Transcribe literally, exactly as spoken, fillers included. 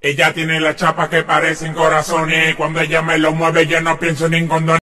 Ella tiene las chapas que parecen corazones. Cuando ella me lo mueve yo no pienso ni en condones.